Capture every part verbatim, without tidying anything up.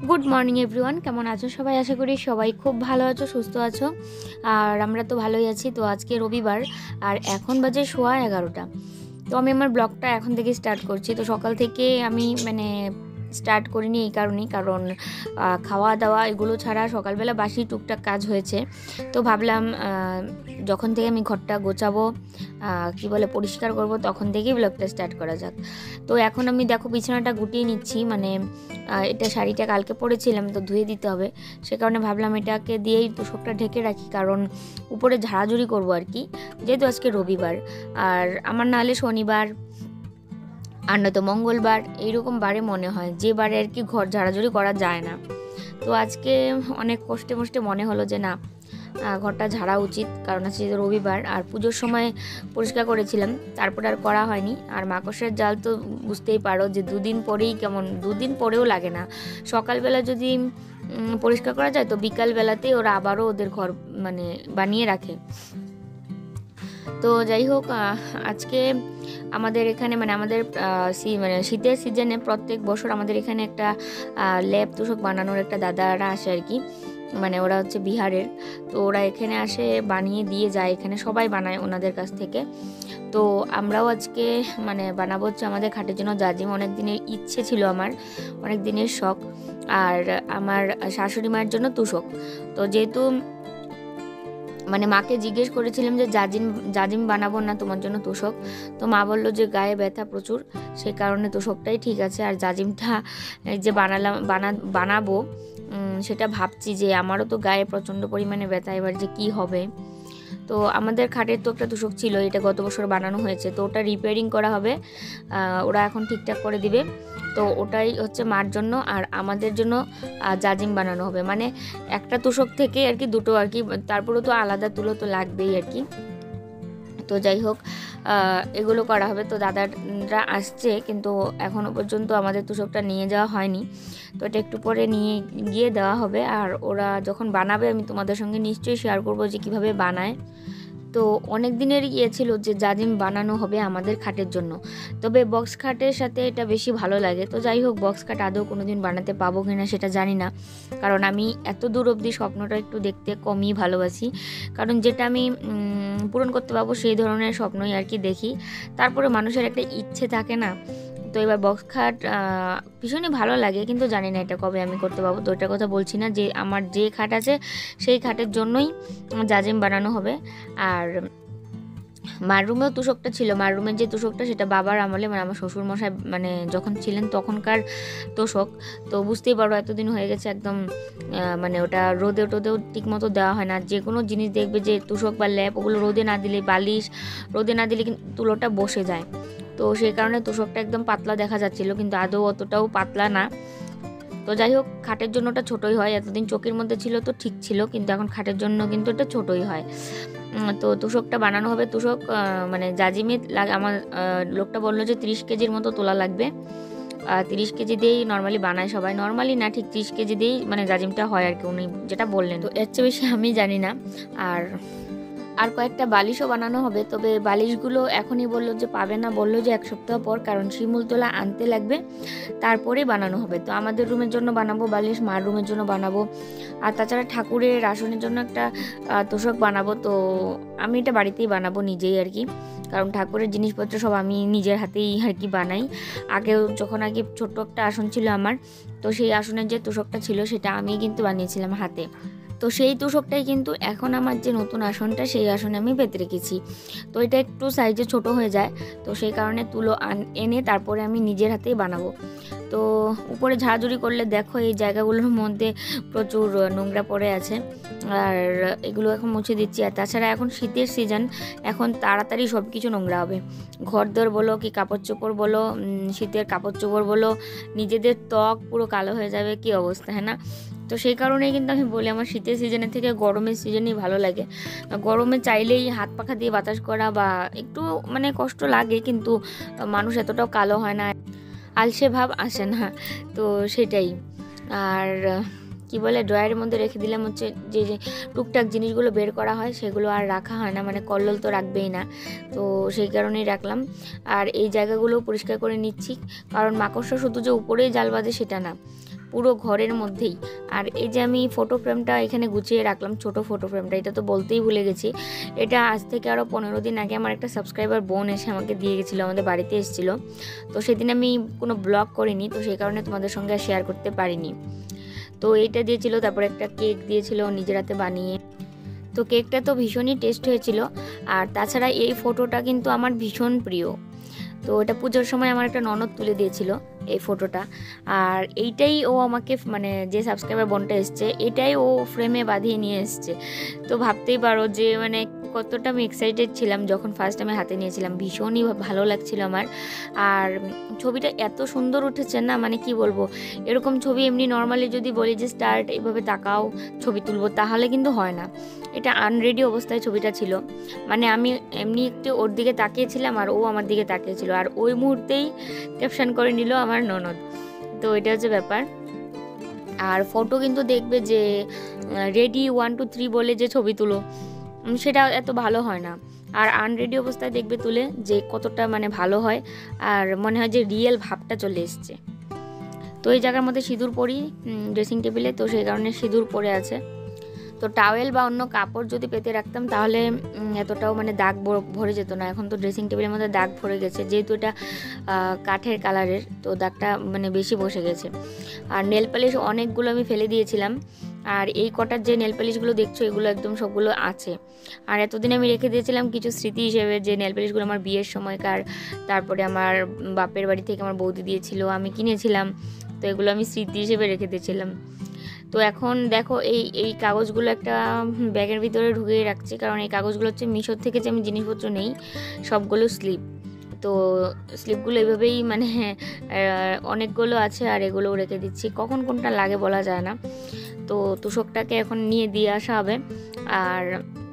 Good morning everyone, কেমন আছো সবাই? আশা করি সবাই খুব ভালো আছো, সুস্থ আছো। আর আমরা তো ভালোই আছি। তো আজকে রবিবার আর এখন বাজে সোয়া এগারোটা। তো আমি আমার ব্লগটা এখন থেকে স্টার্ট করছি। তো সকাল থেকে আমি মানে স্টার্ট করিনি এই কারণেই, কারণ খাওয়া দাওয়া এগুলো ছাড়া সকালবেলা বাসি টুকটাক কাজ হয়েছে। তো ভাবলাম যখন থেকে আমি ঘরটা গোছাবো, কি বলে পরিষ্কার করব, তখন থেকেই ব্লগটা স্টার্ট করা যাক। তো এখন আমি দেখো বিছানাটা গুটিয়ে নিচ্ছি, মানে এটা শাড়িটা কালকে পরেছিলাম তো ধুয়ে দিতে হবে, সে কারণে ভাবলাম এটাকে দিয়েই তোষকটা ঢেকে রাখি, কারণ উপরে ঝাড়াঝুড়ি করবো আর কি, যেহেতু আজকে রবিবার। আর আমার নাহলে শনিবার আর নয়তো মঙ্গলবার এইরকম বারে মনে হয়, যে বারে আর কি ঘর ঝাড়াঝুড়ি করা যায় না। তো আজকে অনেক কষ্টে মষ্টে মনে হলো যে না, ঘরটা ঝাড়া উচিত, কারণ আজকে রবিবার। আর পুজোর সময় পরিষ্কার করেছিলাম, তারপর আর করা হয়নি। আর মাকড়সার জাল তো বুঝতেই পারো যে দুদিন পরেই কেমন, দুদিন পরেও লাগে না। সকালবেলা যদি পরিষ্কার করা যায় তো বিকালবেলাতেই ওরা আবারও ওদের ঘর মানে বানিয়ে রাখে। তো যাই হোক, আজকে আমাদের এখানে মানে আমাদের মানে শীতের সিজনে প্রত্যেক বছর আমাদের এখানে একটা লেপ তোষক বানানোর একটা দাদারা আসে আর কি, মানে ওরা হচ্ছে বিহারের। তো ওরা এখানে আসে বানিয়ে দিয়ে যায়, এখানে সবাই বানায় ওনাদের কাছ থেকে। তো আমরাও আজকে মানে বানাবো হচ্ছে আমাদের খাটের জন্য জাজিম। অনেক দিনের ইচ্ছে ছিল আমার, অনেক দিনের শখ। আর আমার শাশুড়ি মায়ের জন্য তোষক। তো যেহেতু মানে মাকে জিজ্ঞেস করেছিলাম যে জাজিম জাজিম বানাবো না তোমার জন্য তোষক, তো মা বললো যে গায়ে ব্যথা প্রচুর, সেই কারণে তোষকটাই ঠিক আছে। আর জাজিমটা যে বানালাম বানা বানাবো সেটা ভাবছি যে আমারও তো গায়ে প্রচণ্ড পরিমাণে ব্যথা, এবার যে কি হবে। তো আমাদের খাটের তো একটা তোষক ছিল, এটা গত বছর বানানো হয়েছে, তো ওটা রিপেয়ারিং করা হবে, ওরা এখন ঠিকঠাক করে দিবে। তো ওটাই হচ্ছে মার জন্য, আর আমাদের জন্য জাজিম বানানো হবে, মানে একটা তোষক থেকে আর কি দুটো আর কি, তারপরেও তো আলাদা তুলো তো লাগবেই আর কি। তো যাই হোক, এগুলো করা হবে। তো দাদারা আসছে, কিন্তু এখনও পর্যন্ত আমাদের তোষকটা নিয়ে যাওয়া হয়নি, তো এটা একটু পরে নিয়ে গিয়ে দেওয়া হবে। আর ওরা যখন বানাবে আমি তোমাদের সঙ্গে নিশ্চয়ই শেয়ার করবো যে কীভাবে বানায়। তো অনেক দিনের ইয়ে ছিল যে জাজিম বানানো হবে আমাদের খাটের জন্য, তবে বক্স খাটের সাথে এটা বেশি ভালো লাগে। তো যাই হোক, বক্স খাট আদৌ কোনো দিন বানাতে পাবো কিনা সেটা জানি না, কারণ আমি এত দূর অবধি স্বপ্নটা একটু দেখতে কমই ভালোবাসি, কারণ যেটা আমি পূরণ করতে পারবো সেই ধরনের স্বপ্নই আর কি দেখি। তারপরে মানুষের একটা ইচ্ছে থাকে না। তো এবার বক্স খাট ভীষণই ভালো লাগে, কিন্তু জানি না এটা কবে আমি করতে পারবো। তো এটার কথা বলছি না, যে আমার যে খাট আছে সেই খাটের জন্যই জাজিম বানানো হবে। আর মার রুমেও তোষকটা ছিল, মার রুমের যে তোষকটা সেটা বাবার আমলে, মানে আমার শ্বশুর মশাই মানে যখন ছিলেন তখনকার তোষক। তো বুঝতেই পারো এতদিন হয়ে গেছে, একদম মানে ওটা রোদে টোদেও ঠিক মতো দেওয়া হয় না। যে কোনো জিনিস দেখবে যে তোষক বা ল্যাপ, ওগুলো রোদে না দিলে, বালিশ রোদে না দিলে কিন্তু তুলোটা বসে যায়। তো সেই কারণে তোষকটা একদম পাতলা দেখা যাচ্ছিল, কিন্তু আদৌ অতটাও পাতলা না। তো যাই হোক, খাটের জন্য ওটা ছোটোই হয়, এতদিন চোখের মধ্যে ছিল তো ঠিক ছিল, কিন্তু এখন খাটের জন্য কিন্তু এটা ছোটোই হয়। তো তোষকটা বানানো হবে। তোষক মানে জাজিমে আমার লোকটা বললো যে তিরিশ কেজির মতো তোলা লাগবে। তিরিশ কেজি দিয়েই নর্মালি বানায় সবাই, নর্মালি না ঠিক তিরিশ কেজি দিয়েই মানে জাজিমটা হয় আর কি, উনি যেটা বললেন। তো এর চেয়ে বেশি আমি জানি না। আর আর কয়েকটা বালিশও বানানো হবে, তবে বালিশগুলো এখনই বললো যে পাবে না, বললো যে এক সপ্তাহ পর, কারণ শিমুলতলা আনতে লাগবে, তারপরে বানানো হবে। তো আমাদের রুমের জন্য বানাবো বালিশ, মার রুমের জন্য বানাবো, আর তাছাড়া ঠাকুরের আসনের জন্য একটা তোষক বানাবো। তো আমি এটা বাড়িতেই বানাবো নিজেই আর কি, কারণ ঠাকুরের জিনিসপত্র সব আমি নিজের হাতেই আর কি বানাই। আগেও যখন আগে ছোট্ট একটা আসন ছিল আমার, তো সেই আসনের যে তোষকটা ছিল সেটা আমি কিন্তু বানিয়েছিলাম হাতে। তো সেই তোষকটাই কিন্তু এখন আমার যে নতুন আসনটা সেই আসনে আমি পেতে রেখেছি। তো এটা একটু সাইজে ছোট হয়ে যায়, তো সেই কারণে তুলো এনে তারপরে আমি নিজের হাতেই বানাবো। তো উপরে ঝাড়াঝুড়ি করলে দেখো এই জায়গাগুলোর মধ্যে প্রচুর নোংরা পড়ে আছে, আর এগুলো এখন মুছে দিচ্ছি। আর তাছাড়া এখন শীতের সিজন, এখন তাড়াতাড়ি সব কিছু নোংরা হবে, ঘরদোর বলো কি কাপড় চোপড় বলো, শীতের কাপড় চোপড় বলো, নিজেদের ত্বক পুরো কালো হয়ে যাবে, কি অবস্থা, হ্যাঁ না? তো সেই কারণেই কিন্তু আমি বলি আমার শীতের সিজনের থেকে গরমের সিজনই ভালো লাগে। গরমে চাইলেই হাত পাখা দিয়ে বাতাস করা বা একটু মানে কষ্ট লাগে, কিন্তু মানুষ এতটাও কালো হয় না, আলসে ভাব আসে না। তো সেটাই। আর কি বলে, ড্রয়ারের মধ্যে রেখে দিলাম হচ্ছে যে যে টুকটাক জিনিসগুলো বের করা হয় সেগুলো আর রাখা হয় না, মানে কল্লোল তো রাখবেই না, তো সেই কারণেই রাখলাম। আর এই জায়গাগুলো পরিষ্কার করে নিচ্ছি, কারণ মাকড়সা শুধু যে উপরেই জাল বাঁধে সেটা না, পুরো ঘরের মধ্যেই। আর এই যে আমি ফটো ফ্রেমটা এখানে গুছিয়ে রাখলাম, ছোট ফটো ফ্রেমটা, এটা তো বলতেই ভুলে গেছি। এটা আজ থেকে আরও পনেরো দিন আগে আমার একটা সাবস্ক্রাইবার বোন এসে আমাকে দিয়ে গেছিলো, আমাদের বাড়িতে এসেছিলো। তো সেদিন আমি কোনো ব্লগ করিনি, তো সেই কারণে তোমাদের সঙ্গে শেয়ার করতে পারিনি। তো এইটা দিয়েছিল, তারপরে একটা কেক দিয়েছিল নিজের হাতে বানিয়ে। তো কেকটা তো ভীষণই টেস্ট হয়েছিল। আর তাছাড়া এই ফটোটা কিন্তু আমার ভীষণ প্রিয়। তো এটা পুজোর সময় আমার একটা ননদ তুলে দিয়েছিল এই ফটোটা। আর এইটাই ও আমাকে, মানে যে সাবস্ক্রাইবার বোনটা এসছে, এটাই ও ফ্রেমে বাঁধিয়ে নিয়ে এসছে। তো ভাবতেই পারো যে মানে কতটা আমি এক্সাইটেড ছিলাম যখন ফার্স্ট আমি হাতে নিয়েছিলাম। ভীষণই ভালো লাগছিল আমার। আর ছবিটা এত সুন্দর উঠেছে না, মানে কি বলবো, এরকম ছবি এমনি নর্মালি যদি বলি যে স্টার্ট এইভাবে তাকাও ছবি তুলবো, তাহলে কিন্তু হয় না। এটা আনরেডি অবস্থায় ছবিটা ছিল, মানে আমি এমনি একটু ওর দিকে তাকিয়েছিলাম আর ও আমার দিকে তাকিয়েছিল, আর ওই মুহূর্তেই ক্যাপশন করে নিল আমার ননদ। তো এটা হচ্ছে ব্যাপার। আর ফটো কিন্তু দেখবে যে রেডি ওয়ান টু থ্রি বলে যে ছবি তুলো, সেটা এত ভালো হয় না। আর আনরেডি অবস্থায় দেখবে তুলে যে কতটা মানে ভালো হয়, আর মনে হয় যে রিয়েল ভাবটা চলে এসছে। তো এই জায়গার মধ্যে সিঁদুর পরি ড্রেসিং টেবিলে, তো সেই কারণে সিঁদুর পরে আছে। তো টাওয়েল বা অন্য কাপড় যদি পেতে রাখতাম তাহলে এতটাও মানে দাগ ভরে যেত না। এখন তো ড্রেসিং টেবিলের মধ্যে দাগ ভরে গেছে, যেহেতু এটা কাঠের কালারের, তো দাগটা মানে বেশি বসে গেছে। আর নেল পালিশ অনেকগুলো আমি ফেলে দিয়েছিলাম, আর এই কটার যে নেল পালিশগুলো দেখছো এগুলো একদম সবগুলো আছে। আর এতদিন আমি রেখে দিয়েছিলাম কিছু স্মৃতি হিসেবে, যে নেল পালিশগুলো আমার বিয়ের সময়কার, তারপরে আমার বাপের বাড়ি থেকে আমার বৌদি দিয়েছিল, আমি কিনেছিলাম, তো এগুলো আমি স্মৃতি হিসেবে রেখে দিয়েছিলাম। তো এখন দেখো এই এই কাগজগুলো একটা ব্যাগের ভিতরে ঢুকিয়ে রাখছি, কারণ এই কাগজগুলো হচ্ছে মিশোর থেকে যে আমি জিনিসপত্র নেই সবগুলো স্লিপ। তো স্লিপগুলো এভাবেই মানে অনেকগুলো আছে, আর এগুলোও রেখে দিচ্ছি, কখন কোনটা লাগে বলা যায় না। তো তোষকটাকে এখন নিয়ে দিয়ে আসা হবে। আর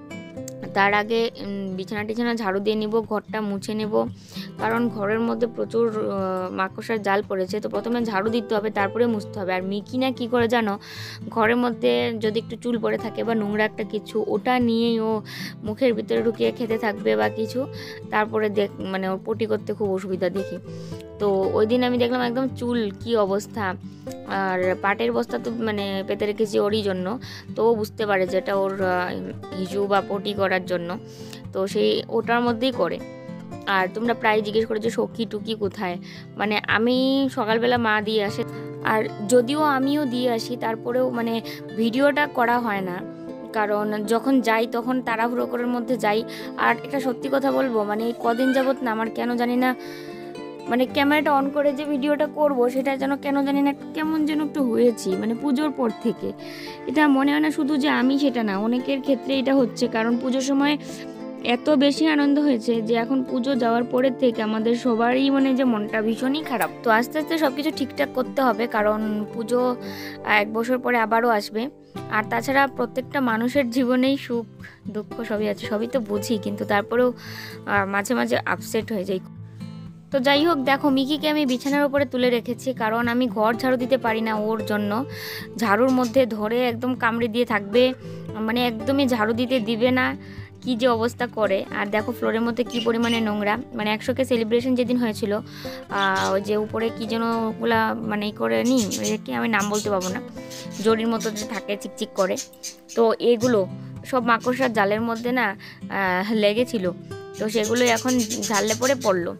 তার আগে বিছানা টিছানা ঝাড়ু দিয়ে নিব, ঘরটা মুছে নেব, কারণ ঘরের মধ্যে প্রচুর মাকড়সার জাল পড়েছে। তো প্রথমে ঝাড়ু দিতে হবে, তারপরে মুছতে হবে। আর মিকি না কি করে জানো, ঘরের মধ্যে যদি একটু চুল পড়ে থাকে বা নোংরা একটা কিছু, ওটা নিয়েই ও মুখের ভিতরে ঢুকিয়ে খেতে থাকবে বা কিছু, তারপরে দেখ মানে ওর পটি করতে খুব অসুবিধা দেখি। তো ওই দিন আমি দেখলাম একদম চুল কি অবস্থা, আর পাটের বস্তা তো মানে পেতে রেখেছি ওরই জন্য, তো ও বুঝতে পারে যে এটা ওর হিজু বা পটি করার জন্য, তো সেই ওটার মধ্যেই করে। আর তোমরা প্রায় জিজ্ঞেস করো যে সখী টুকি কোথায়, মানে আমি সকালবেলা মা দিয়ে আসে, আর যদিও আমিও দিয়ে আসি তারপরেও মানে ভিডিওটা করা হয় না, কারণ যখন যাই তখন তাড়াহুড়ো করার মধ্যে যাই। আর একটা সত্যি কথা বলবো, মানে এই কদিন যাবত না আমার কেন জানি না, মানে ক্যামেরাটা অন করে যে ভিডিওটা করব সেটা যেন কেন জানি না কেমন যেন একটু হয়েছি, মানে পুজোর পর থেকে। এটা মনে হয় না শুধু যে আমি, সেটা না, অনেকের ক্ষেত্রে এটা হচ্ছে, কারণ পুজোর সময় এত বেশি আনন্দ হয়েছে যে এখন পুজো যাওয়ার পরের থেকে আমাদের সবারই মানে যে মনটা ভীষণই খারাপ। তো আস্তে আস্তে সব কিছু ঠিকঠাক করতে হবে, কারণ পুজো এক বছর পরে আবারও আসবে। আর তাছাড়া প্রত্যেকটা মানুষের জীবনেই সুখ দুঃখ সবই আছে, সবই তো বুঝি, কিন্তু তারপরেও মাঝে মাঝে আপসেট হয়ে যাই। তো যাই হোক, দেখো মিকিকে আমি বিছানার উপরে তুলে রেখেছি, কারণ আমি ঘর ঝাড়ু দিতে পারি না ওর জন্য। ঝাড়ুর মধ্যে ধরে একদম কামড়ে দিয়ে থাকবে, মানে একদমই ঝাড়ু দিতে দিবে না, কি যে অবস্থা করে। আর দেখো ফ্লোরের মধ্যে কি পরিমাণে নোংরা, মানে একশোকে সেলিব্রেশন যেদিন হয়েছিল, ওই যে উপরে কি যেন ওগুলা মানে করে নি, কি আমি নাম বলতে পারবো না, জরির মতো যে থাকে চিকচিক করে, তো এগুলো সব মাকড়সার জালের মধ্যে না লেগেছিল, তো সেগুলো এখন ঝাড়লে পরে পড়লো।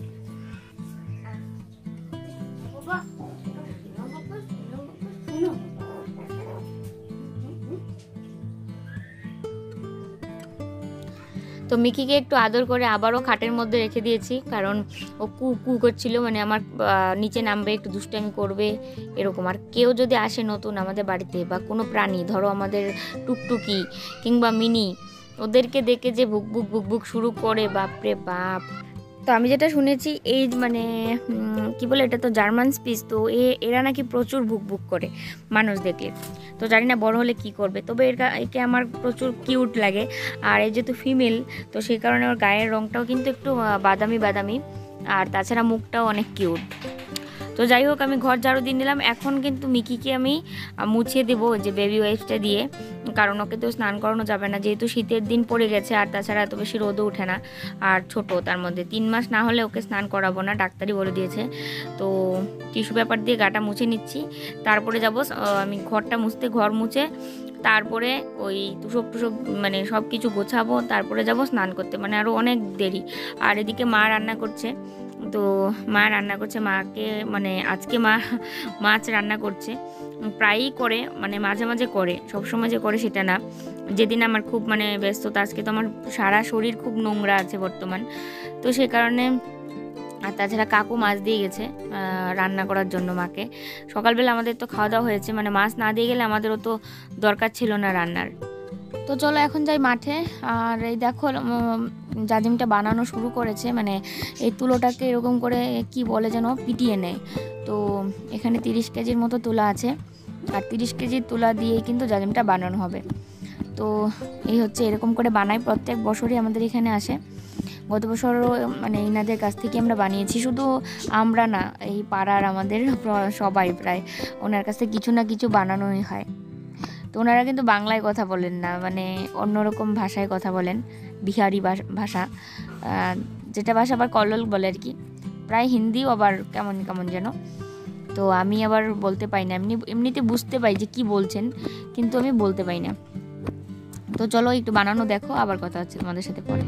তো মিকিকে একটু আদর করে আবারও খাটের মধ্যে রেখে দিয়েছি, কারণ ও কু কু করছিল, মানে আমার নিচে নামবে, একটু দুষ্টামি করবে এরকম। আর কেউ যদি আসে নতুন আমাদের বাড়িতে, বা কোনো প্রাণী, ধরো আমাদের টুকটুকি কিংবা মিনি, ওদেরকে দেখে যে বুক বুক বুক বুক শুরু করে, বাপরে বাপ। তো আমি যেটা শুনেছি এই মানে কি বলে, এটা তো জার্মান স্পিচ, তো এ এরা নাকি প্রচুর ভুক ভুক করে মানুষ দেখলে। তো জানি না বড় হলে কি করবে, তবে এর একে আমার প্রচুর কিউট লাগে। আর এই যেহেতু ফিমেল, তো সেই কারণে ওর গায়ের রঙটাও কিন্তু একটু বাদামি বাদামি, আর তাছাড়া মুখটাও অনেক কিউট। তো যাই হোক আমি ঘর ঝাড়ু দিয়ে নিলাম। এখন কিন্তু মিকিকে আমি মুছিয়ে দেবো যে বেবি ওয়াইপসটা দিয়ে, কারণ ওকে তো স্নান করানো যাবে না, যেহেতু শীতের দিন পড়ে গেছে আর তাছাড়া এত বেশি রোদও ওঠে না, আর ছোট তার মধ্যে তিন মাস না হলে ওকে স্নান করাবো না, ডাক্তারই বলে দিয়েছে। তো টিস্যু পেপার দিয়ে গাটা মুছে নিচ্ছি, তারপরে যাব আমি ঘরটা মুছতে, ঘর মুছে তারপরে ওই তুষক টুসক মানে সব কিছু গোছাবো, তারপরে যাব স্নান করতে, মানে আরও অনেক দেরি। আর এদিকে মা রান্না করছে, তো মা রান্না করছে, মাকে মানে আজকে মা মাছ রান্না করছে, প্রায়ই করে, মানে মাঝে মাঝে করে, সবসময় যে করে সেটা না। যেদিন আমার খুব মানে ব্যস্ততা, আজকে তো আমার সারা শরীর খুব নোংরা আছে বর্তমান, তো সে কারণে। আর তাছাড়া কাকু মাছ দিয়ে গেছে রান্না করার জন্য মাকে। সকালবেলা আমাদের তো খাওয়া দাওয়া হয়েছে, মানে মাছ না দিয়ে গেলে আমাদেরও তো দরকার ছিল না রান্নার। তো চলো এখন যাই মাঠে। আর এই দেখো জাজিমটা বানানো শুরু করেছে, মানে এই তুলোটাকে এরকম করে কি বলে যেন পিটিয়ে নেয়। তো এখানে তিরিশ কেজির মতো তুলা আছে, আর তিরিশ কেজির তুলা দিয়েই কিন্তু জাজিমটা বানানো হবে। তো এই হচ্ছে এরকম করে বানাই, প্রত্যেক বছরই আমাদের এখানে আসে। গত বছরও মানে ইনাদের কাছ থেকে আমরা বানিয়েছি, শুধু আমরা না, এই পাড়ার আমাদের সবাই প্রায় ওনার কাছ থেকে কিছু না কিছু বানানোই হয়। তো ওনারা কিন্তু বাংলায় কথা বলেন না, মানে অন্যরকম ভাষায় কথা বলেন, বিহারি ভাষা, যেটা ভাষা আবার কল্লোল বলে আর কি, প্রায় হিন্দিও আবার কেমন কেমন যেন। তো আমি আবার বলতে পাই না, এমনি এমনিতে বুঝতে পাই যে কি বলছেন, কিন্তু আমি বলতে পাই না। তো চলো একটু বানানো দেখো, আবার কথা হচ্ছে তোমাদের সাথে পরে।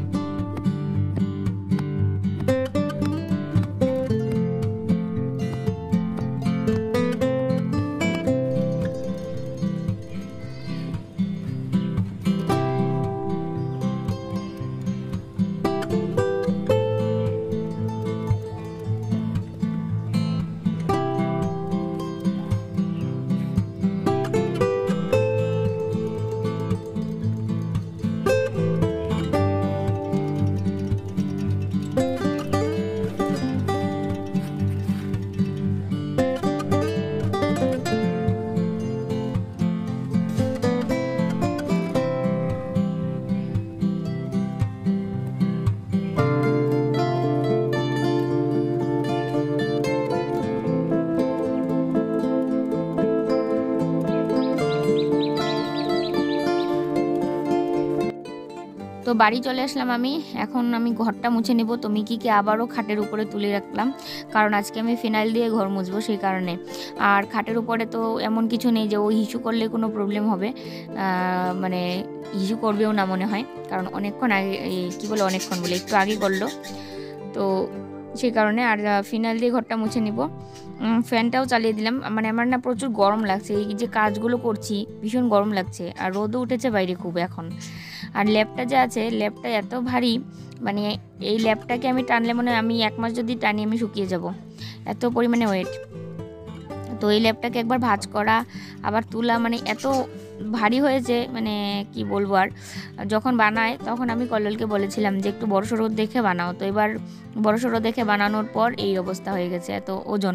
তো বাড়ি চলে আসলাম আমি, এখন আমি ঘরটা মুছে নেব। তো মিকিকে আবারও খাটের উপরে তুলে রাখলাম, কারণ আজকে আমি ফিনাইল দিয়ে ঘর মুছবো সেই কারণে। আর খাটের উপরে তো এমন কিছু নেই যে ও হিসু করলে কোনো প্রবলেম হবে, মানে হিসু করবেও না মনে হয়, কারণ অনেকক্ষণ আগে, কী বলে অনেকক্ষণ বলে একটু আগে করলো, তো সেই কারণে। আর ফিনাইল দিয়ে ঘরটা মুছে নিব, ফ্যানটাও চালিয়ে দিলাম। মানে আমার না প্রচুর গরম লাগছে, এই যে কাজগুলো করছি ভীষণ গরম লাগছে, আর রোদও উঠেছে বাইরে খুব এখন। আর ল্যাপটা যে আছে, ল্যাপটা এত ভারী, মানে এই ল্যাপটাকে আমি টানলে মনে হয় আমি এক মাস যদি টানি আমি শুকিয়ে যাব, এত পরিমাণে ওয়েট। তো এই ল্যাপটাকে একবার ভাঁজ করা আবার তোলা, মানে এত ভারী হয়েছে, মানে কি বলবো। আর যখন বানায় তখন আমি কল্লোলকে বলেছিলাম যে একটু বড়সড় দেখে বানাও, তো এবার বড়সড় দেখে বানানোর পর এই অবস্থা হয়ে গেছে, এত ওজন।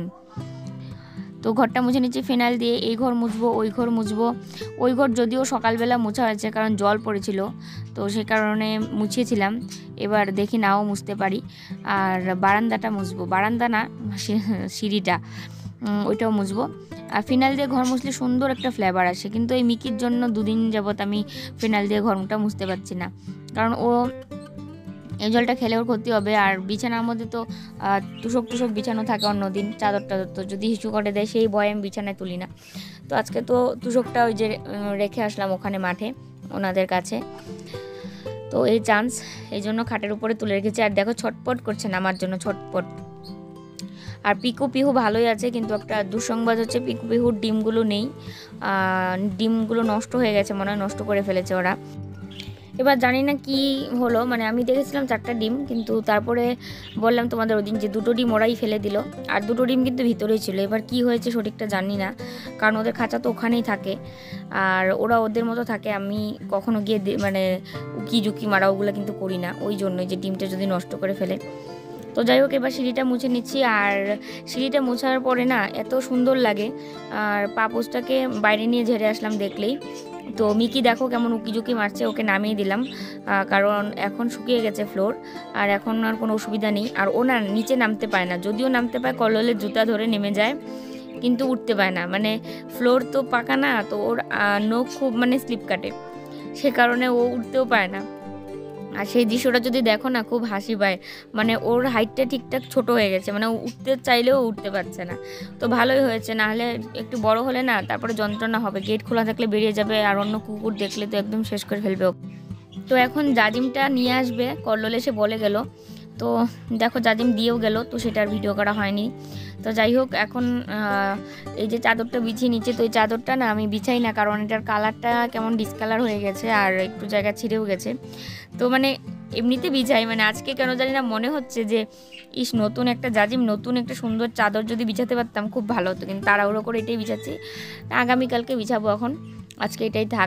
তো ঘরটা মুছে নিচ্ছি ফিনাইল দিয়ে, এই ঘর মুছবো ওই ঘর মুছবো। ওই ঘর যদিও সকালবেলা মুছা হয়েছে, কারণ জল পড়েছিল, তো সে কারণে মুছিয়েছিলাম, এবার দেখি নাও মুছতে পারি। আর বারান্দাটা মুছবো, বারান্দা না সিঁড়িটা, ওইটাও মুছবো। আর ফিনাইল দিয়ে ঘর মুছলে সুন্দর একটা ফ্লেভার আসে, কিন্তু এই মিকির জন্য দুদিন যাবত আমি ফিনাইল দিয়ে ঘরটা মুছতে পারছি না, কারণ ও এই জলটা খেলে ওর ক্ষতি হবে। আর বিছানার মধ্যে তো তুষক টুসক বিছানো থাকে অন্যদিন, চাদর টাদর, তো যদি হিসু করে দেয় সেই ভয়ে আমি বিছানায় তুলি না। তো আজকে তো তুষকটা ওই যে রেখে আসলাম ওখানে মাঠে ওনাদের কাছে, তো এই চান্স, এই জন্য খাটের উপরে তুলে রেখেছি। আর দেখো ছটপট করছে না আমার জন্য, ছটপট। আর পিকু পিহু ভালোই আছে, কিন্তু একটা দুঃসংবাদ হচ্ছে পিকু পিহুর ডিমগুলো নেই, ডিমগুলো নষ্ট হয়ে গেছে মনে হয়, নষ্ট করে ফেলেছে ওরা। এবার জানি না কি হলো, মানে আমি দেখেছিলাম চারটা ডিম, কিন্তু তারপরে বললাম তোমাদের ওদিন যে দুটো ডিম ওরাই ফেলে দিল, আর দুটো ডিম কিন্তু ভিতরেই ছিল। এবার কি হয়েছে সঠিকটা জানি না, কারণ ওদের খাঁচা তো ওখানেই থাকে, আর ওরা ওদের মতো থাকে, আমি কখনো গিয়ে মানে উকি ঝুঁকি মারা ওগুলো কিন্তু করি না, ওই জন্যই যে ডিমটা যদি নষ্ট করে ফেলে। তো যাই হোক, এবার সিঁড়িটা মুছে নিচ্ছি। আর সিঁড়িটা মোছার পরে না এত সুন্দর লাগে, আর পাপোশটাকে বাইরে নিয়ে ঝেড়ে আসলাম দেখলেই। তো মিকি দেখো কেমন উকিঝুঁকি মারছে, ওকে নামিয়ে দিলাম, কারণ এখন শুকিয়ে গেছে ফ্লোর, আর এখন আর কোনো অসুবিধা নেই। আর ও না নিচে নামতে পায় না, যদিও নামতে পায় কল্লোলের জুতা ধরে নেমে যায়, কিন্তু উঠতে পায় না, মানে ফ্লোর তো পাকা না, তো ওর নখ খুব মানে স্লিপ কাটে, সে কারণে ও উঠতেও পায় না। আর সেই দৃশ্যটা যদি দেখো না খুব হাসি পায়, মানে ওর হাইটটা ঠিকঠাক ছোট হয়ে গেছে, মানে উঠতে চাইলেও উঠতে পারছে না। তো ভালোই হয়েছে, নাহলে একটু বড় হলে না তারপরে যন্ত্রণা হবে, গেট খোলা থাকলে বেরিয়ে যাবে, আর অন্য কুকুর দেখলে তো একদম শেষ করে ফেলবে। তো এখন জাজিমটা নিয়ে আসবে, কল্লোল এসে বলে গেল। তো দেখো জাজিম দিয়েও গেল, তো সেটার ভিডিও করা হয়নি। তো যাই হোক, এখন এই যে চাদরটা বিছিয়ে নিচ্ছে, তো এই চাদরটা না আমি বিছাই না, কারণ এটার কালারটা কেমন ডিসকালার হয়ে গেছে, আর একটু জায়গা ছিঁড়েও গেছে। তো মানে এমনিতে বিছাই, মানে আজকে কেন জানি না মনে হচ্ছে যে ইস নতুন একটা জাজিম, নতুন একটা সুন্দর চাদর যদি বিছাতে পারতাম খুব ভালো হতো, কিন্তু তাড়াহুড়ো করে এটাই বিছাচ্ছি। আগামীকালকে বিছাবো, এখন আজকে এটাই থাক।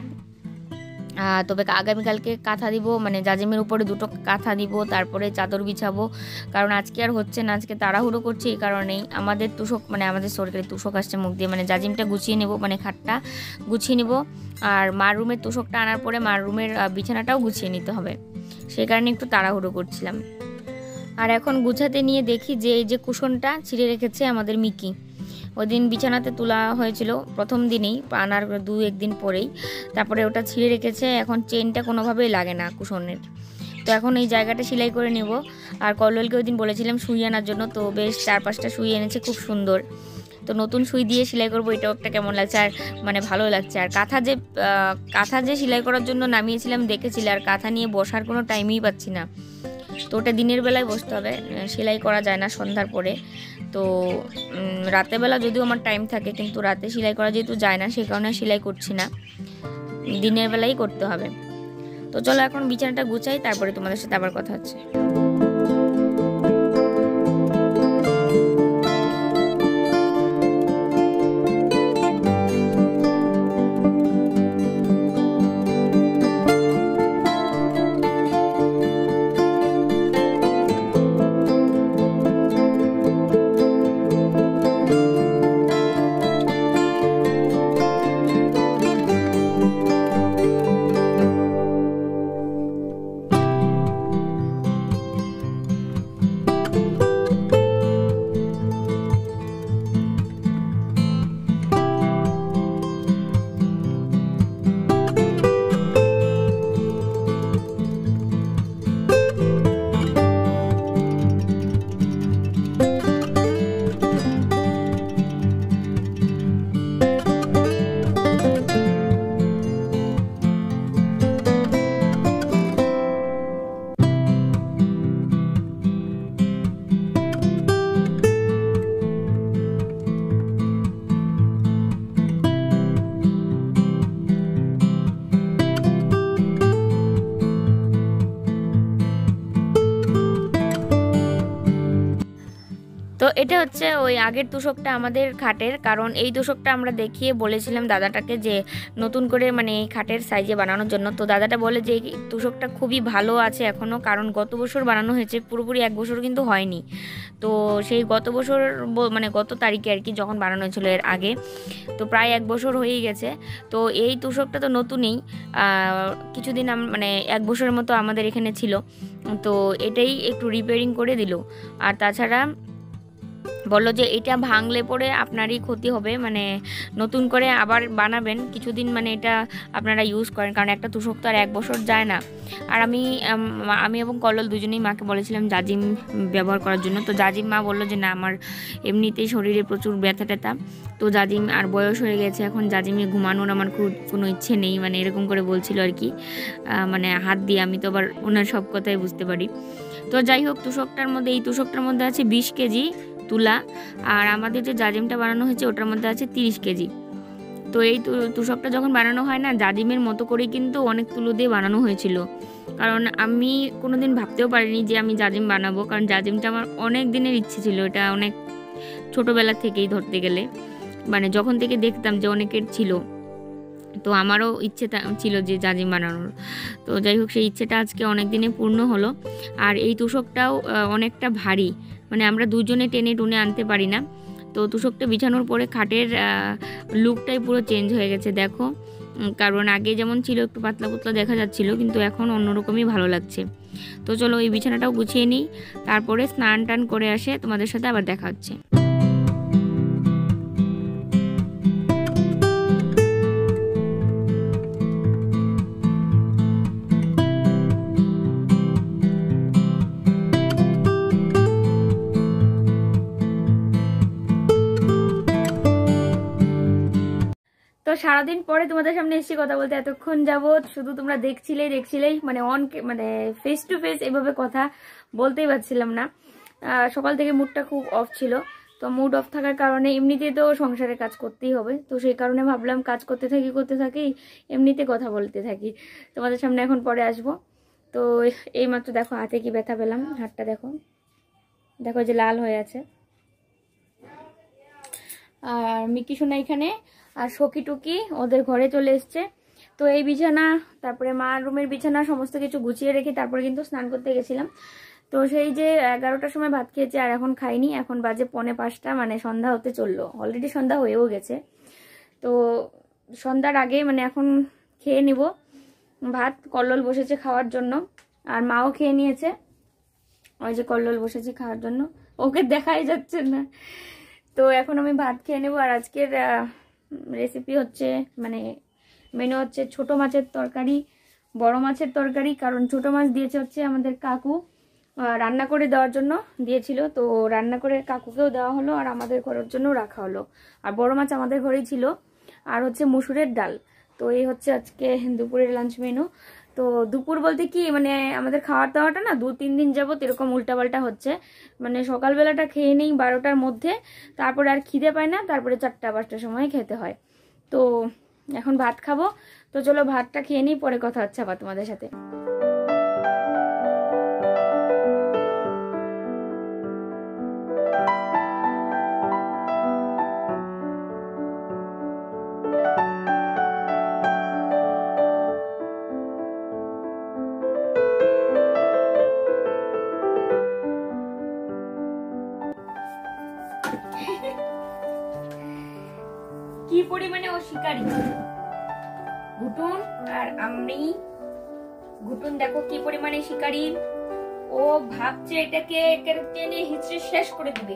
তবে আগামীকালকে কাঁথা দিব, মানে জাজিমের উপরে দুটো কাঁথা দিব, তারপরে চাদর বিছাবো, কারণ আজকে আর হচ্ছে না, আজকে তাড়াহুড়ো করছি এই কারণেই। আমাদের তুষক মানে আমাদের সরকারি তুষক আসছে মুখ দিয়ে, মানে জাজিমটা গুছিয়ে নেব, মানে খাটটা গুছিয়ে নেব, আর মার রুমের তুষকটা আনার পরে মার রুমের বিছানাটাও গুছিয়ে নিতে হবে, সেই কারণে একটু তাড়াহুড়ো করছিলাম। আর এখন গুছাতে নিয়ে দেখি যে এই যে কুশনটা ছিঁড়ে রেখেছে আমাদের মিকি, ওই দিন বিছানাতে তোলা হয়েছিল প্রথম দিনেই, আনার দু একদিন পরেই, তারপরে ওটা ছিঁড়ে রেখেছে। এখন চেনটা কোনোভাবেই লাগে না কুশনের, তো এখন এই জায়গাটা সেলাই করে নেব। আর কল্লোলকে ওই দিন বলেছিলাম সুই আনার জন্য, তো বেশ চার পাঁচটা সুই এনেছে, খুব সুন্দর। তো নতুন সুই দিয়ে সেলাই করবো, এটাও একটা কেমন লাগছে, আর মানে ভালো লাগছে। আর কাঁথা যে কাঁথা যে সেলাই করার জন্য নামিয়েছিলাম দেখেছিলে, আর কাঁথা নিয়ে বসার কোনো টাইমই পাচ্ছি না, তো ওটা দিনের বেলায় বসতে হবে, সেলাই করা যায় না সন্ধ্যার পরে। তো রাতেরবেলা যদিও আমার টাইম থাকে, কিন্তু রাতে সেলাই করা যেহেতু যায় না, সেই কারণে সেলাই করছি না, দিনের বেলাই করতে হবে। তো চলো এখন বিছানাটা গুছাই, তারপরে তোমাদের সাথে আবার কথা হচ্ছে। তো এটা হচ্ছে ওই আগের তোষকটা আমাদের খাটের, কারণ এই তোষকটা আমরা দেখিয়ে বলেছিলাম দাদাটাকে যে নতুন করে মানে এই খাটের সাইজে বানানোর জন্য। তো দাদাটা বলে যে এই তোষকটা খুবই ভালো আছে এখনও, কারণ গত বছর বানানো হয়েছে, পুরোপুরি এক বছর কিন্তু হয়নি। তো সেই গত বছর মানে গত তারিখে আর কি যখন বানানো হয়েছিল এর আগে, তো প্রায় এক বছর হয়েই গেছে। তো এই তোষকটা তো নতুনই, কিছুদিন মানে এক বছরের মতো আমাদের এখানে ছিল, তো এটাই একটু রিপেয়ারিং করে দিল। আর তাছাড়া বললো যে এটা ভাঙলে পরে আপনারই ক্ষতি হবে, মানে নতুন করে আবার বানাবেন কিছুদিন, মানে এটা আপনারা ইউজ করেন, কারণ একটা তোষক তো আর এক বছর যায় না। আর আমি আমি এবং কল্লোল দুজনেই মাকে বলেছিলাম জাজিম ব্যবহার করার জন্য, তো জাজিম মা বললো যে না আমার এমনিতেই শরীরে প্রচুর ব্যথা ট্যাথা, তো জাজিম আর বয়স হয়ে গেছে, এখন জাজিমে ঘুমানোর আমার খুব কোনো ইচ্ছে নেই, মানে এরকম করে বলছিল আর কি, মানে হাত দিয়ে, আমি তো আবার ওনার সব কথাই বুঝতে পারি। তো যাই হোক, তোষকটার মধ্যে এই তোষকটার মধ্যে আছে বিশ কেজি তুলা, আর আমাদের যে জাজিমটা বানানো হয়েছে ওটার মধ্যে আছে তিরিশ কেজি। তো এই তোষকটা যখন বানানো হয় না, জাজিমের মতো করেই কিন্তু অনেক তুলো দিয়ে বানানো হয়েছিল, কারণ আমি কোনোদিন ভাবতেও পারিনি যে আমি জাজিম বানাবো, কারণ জাজিমটা আমার অনেক দিনের ইচ্ছে ছিল, এটা অনেক ছোটোবেলা থেকেই ধরতে গেলে, মানে যখন থেকে দেখতাম যে অনেকের ছিল তো আমারও ইচ্ছে ছিল যে জাজিম বানানোর। তো যাই হোক, সেই ইচ্ছেটা আজকে অনেক দিনে পূর্ণ হলো। আর এই তোষকটাও অনেকটা ভারী, মানে আমরা দুজনে টেনে টুনে আনতে পারি না। তো তোষকটা বিছানোর পরে খাটের লুকটাই পুরো চেঞ্জ হয়ে গেছে দেখো, কারণ আগে যেমন ছিল একটু পাতলা পাতলা দেখা যাচ্ছিল, কিন্তু এখন অন্যরকমই ভালো লাগছে। তো চলো এই বিছানাটাও গুছিয়ে নিই, তারপরে স্নান টান করে আসে তোমাদের সাথে আবার দেখা হচ্ছে। তো সারাদিন পরে তোমাদের সামনে এসেছি কথা বলতে। এতক্ষণ যাবৎ শুধু তোমরা দেখছিলেই দেখছিলেই মানে অন মানে ফেস টু ফেস এভাবে কথা বলতেই পারছিলাম না। সকাল থেকে মুডটা খুব অফ ছিল, তো মুড অফ থাকার কারণে এমনিতে তো সংসারে কাজ করতেই হবে, তো সেই কারণে ভাবলাম কাজ করতে থাকি করতে থাকি এমনিতে কথা বলতে থাকি। তোমাদের সামনে এখন পরে আসবো। তো এইমাত্র দেখো হাতে কি ব্যথা পেলাম, হাতটা দেখো দেখো যে লাল হয়ে আছে। আর মিকি সোনা এখানে, আর সখী টুকি ওদের ঘরে চলে এসছে। তো এই বিছানা, তারপরে মার রুমের বিছানা সমস্ত কিছু গুছিয়ে রেখে তারপরে কিন্তু স্নান করতে গেছিলাম। তো সেই যে এগারোটার সময় ভাত খেয়েছি, আর এখন খাইনি, এখন বাজে পৌনে পাঁচটা, মানে সন্ধ্যা হতে চললো, অলরেডি সন্ধ্যা হয়েও গেছে। তো সন্ধ্যার আগে মানে এখন খেয়ে নিব ভাত। কল্লোল বসেছে খাওয়ার জন্য, আর মাও খেয়ে নিয়েছে, ওই যে কল্লোল বসেছে খাওয়ার জন্য, ওকে দেখাই যাচ্ছে না। তো এখন আমি ভাত খেয়ে নেব। আর আজকের রেসিপি হচ্ছে মানে মেনু হচ্ছে ছোট মাছের তরকারি, বড় মাছের তরকারি। কারণ ছোট মাছ দিয়েছে হচ্ছে আমাদের কাকু, রান্না করে দেওয়ার জন্য দিয়েছিল, তো রান্না করে কাকুকেও দেওয়া হলো আর আমাদের ঘরের জন্য রাখা হলো। আর বড় মাছ আমাদের ঘরেই ছিল। আর হচ্ছে মসুরের ডাল। তো এই হচ্ছে আজকে দুপুরের লাঞ্চ মেনু। তো দুপুর বলতে কি মানে আমাদের খাওয়ার দাওয়াটা না দু তিন দিন যাবত এরকম উল্টাপাল্টা হচ্ছে, মানে সকালবেলাটা খেয়ে নেই বারোটার মধ্যে, তারপরে আর খিদে পায় না, তারপরে চারটা পাঁচটার সময় খেতে হয়। তো এখন ভাত খাবো, তো চলো ভাতটা খেয়ে নিই, পরে কথা হচ্ছে আবার তোমাদের সাথে। কি পরিমাণে ও শিকারী ঘুটুন, আর আমি ঘুটুন দেখো কি পরিমাণে শিকারী। ও ভাবছে এটাকে টেনে হিচড়ে শেষ করে দিবে।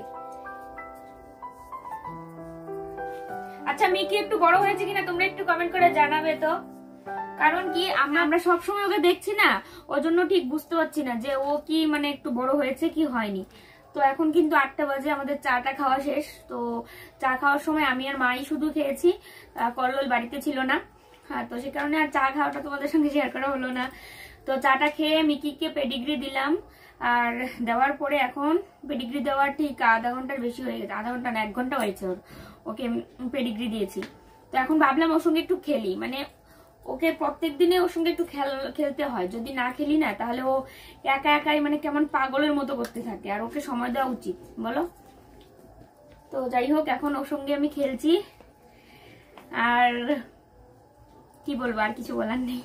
আচ্ছা মিকি একটু বড় হয়েছে কিনা তোমরা একটু কমেন্ট করে জানাবে তো, কারণ কি আমরা আমরা সবসময় ওকে দেখছি না, ওর জন্য ঠিক বুঝতে পারছি না যে ও কি মানে একটু বড় হয়েছে কি হয়নি। তো এখন কিন্তু আটটা বাজে, আমাদের চাটা খাওয়া শেষ। তো চা খাওয়ার সময় আমি আর মাই শুধু খেয়েছি, কল্লোল বাড়িতে ছিল না। হ্যাঁ, তো সে কারণে আর চা খাওয়াটা তোমাদের সঙ্গে শেয়ার করা হলো না। তো চাটা খেয়ে মিকিকে পেডিগ্রি দিলাম, আর দেওয়ার পরে এখন পেডিগ্রি দেওয়ার ঠিক আধা ঘন্টার বেশি হয়ে গেছে, আধা ঘন্টা না এক ঘন্টা হয়েছে ওর, ওকে পেডিগ্রি দিয়েছি। তো এখন ভাবলাম ওর সঙ্গে একটু খেলি, মানে ওকে প্রত্যেক দিনে ওর সঙ্গে একটু খেলতে হয়, যদি না খেলি না তাহলে ও একা একাই মানে কেমন পাগলের মতো করতে থাকে, আর ওকে সময় দেওয়া উচিত বলো। তো যাই হোক এখন ওর সঙ্গে আমি খেলছি, আর কি বলবো, আর কিছু বলার নেই।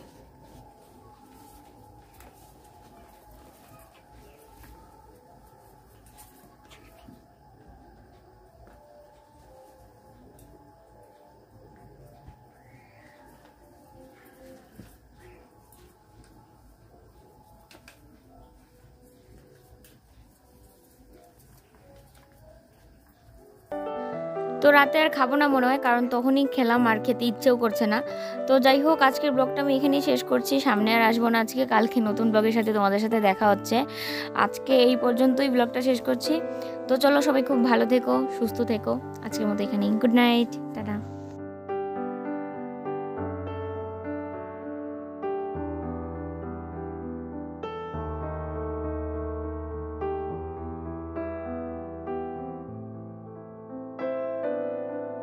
তো রাতে আর খাবো না মনে হয়, কারণ তখনই খেলাম আর খেতে ইচ্ছেও করছে না। তো যাই হোক আজকের ব্লগটা আমি এখানেই শেষ করছি, সামনে আর আসবো না আজকে, কালকে নতুন ব্লগের সাথে তোমাদের সাথে দেখা হচ্ছে। আজকে এই পর্যন্তই ব্লগটা শেষ করছি। তো চলো সবাই খুব ভালো থেকো, সুস্থ থেকো, আজকের মতো এখানেই, গুড নাইট, টাটা।